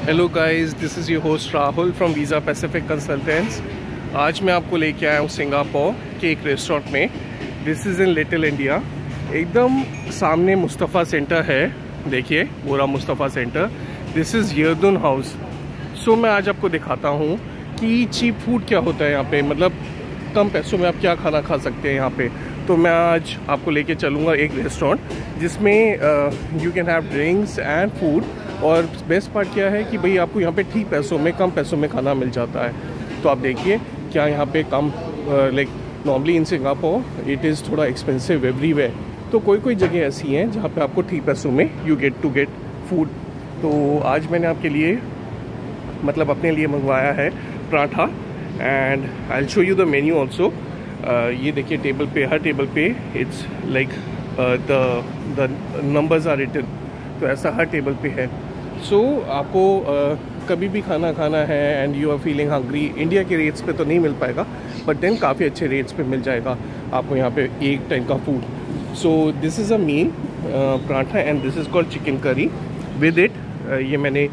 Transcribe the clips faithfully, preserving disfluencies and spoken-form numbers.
Hello guys, this is your host Rahul from Visa Pacific Consultants. आज मैं आपको लेके आया हूँ सिंगापुर के एक रेस्टोरेंट में। This is in Little India. एकदम सामने मुस्तफ़ा सेंटर है, देखिए पूरा मुस्तफ़ा सेंटर। दिस इज़ यर्दुन हाउस। सो मैं आज आपको दिखाता हूँ कि चीप फूड क्या होता है यहाँ पे, मतलब कम पैसों में आप क्या खाना खा सकते हैं यहाँ पे। तो मैं आज आपको लेके चलूँगा एक रेस्टोरेंट जिसमें you can have drinks and food. और बेस्ट पार्ट क्या है कि भाई आपको यहाँ पे ठीक पैसों में, कम पैसों में खाना मिल जाता है। तो आप देखिए क्या यहाँ पे कम, like normally in Singapore it is थोड़ा एक्सपेंसिव एवरीवेयर। तो कोई कोई जगह ऐसी हैं जहाँ पे आपको ठीक पैसों में you get to get food. तो आज मैंने आपके लिए, मतलब अपने लिए मंगवाया है paratha, and I will show you the menu also. ये देखिए टेबल पे, हर टेबल पे it's like the the numbers are written. तो ऐसा हर टेबल पे है। सो so, आपको uh, कभी भी खाना खाना है and you are feeling hungry, India के रेट्स पे तो नहीं मिल पाएगा, बट देन काफ़ी अच्छे रेट्स पे मिल जाएगा आपको यहाँ पे एक टाइम का food. So this is a meal paratha and this is called chicken curry with it. ये मैंने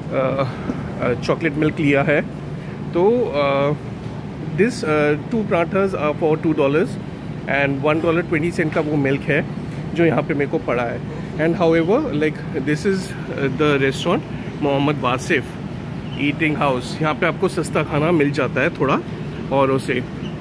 चॉकलेट uh, मिल्क लिया है। तो this two parathas are for two dollars and one dollar twenty cent का वो मिल्क है जो यहाँ पे मेरे को पड़ा है। And however like this is the restaurant Mohammed Wasif eating house. यहाँ पे आपको सस्ता खाना मिल जाता है थोड़ा और उसे।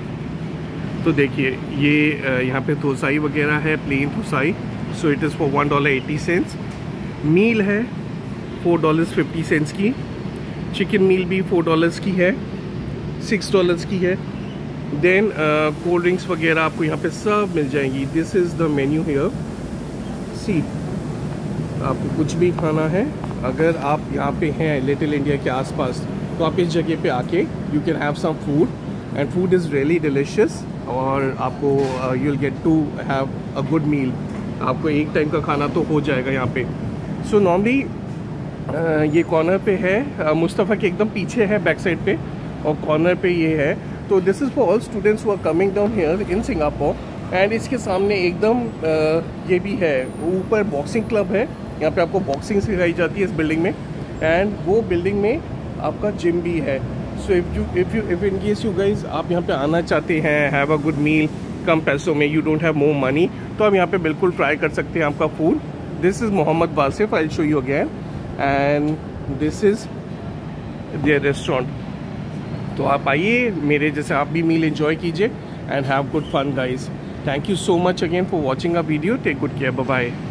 तो देखिए ये uh, यहाँ पे थोसाई वगैरह है, plain thosai. So it is for one dollar eighty cents. Meal है फोर डॉलर्स फिफ्टी सेंट्स की। चिकन मील भी फोर डॉलर्स की है, सिक्स डॉलर्स की है। देन कोल्ड ड्रिंक्स वगैरह आपको यहाँ पे सब मिल जाएंगी। This is the menu here. See, आपको कुछ भी खाना है, अगर आप यहाँ पे हैं लिटिल इंडिया के आसपास, तो आप इस जगह पे आके you can have some food and food is really delicious. और आपको you will get to have a good meal. आपको एक टाइम का खाना तो हो जाएगा यहाँ पे। सो नॉर्मली ये कॉर्नर पे है, मुस्तफ़ा के एकदम पीछे है बैक साइड पे, और कॉर्नर पे ये है। तो this is for all students who are coming down here in Singapore. And इसके सामने एकदम uh, ये भी है, ऊपर बॉक्सिंग क्लब है। यहाँ पे आपको बॉक्सिंग सिखाई जाती है इस बिल्डिंग में। एंड वो बिल्डिंग में आपका जिम भी है। So if you if you if in case you guys आप यहाँ पे आना चाहते हैं, हैव अ गुड मील कम पैसों में, you don't have more money, तो आप यहाँ पे बिल्कुल ट्राई कर सकते हैं आपका food. This is Mohammed Wasif, I will show you again. And this is their restaurant. तो आप आइए, मेरे जैसे आप भी मील एंजॉय कीजिए and have good fun guys. Thank you so much again for watching our video. Take good care. Bye bye.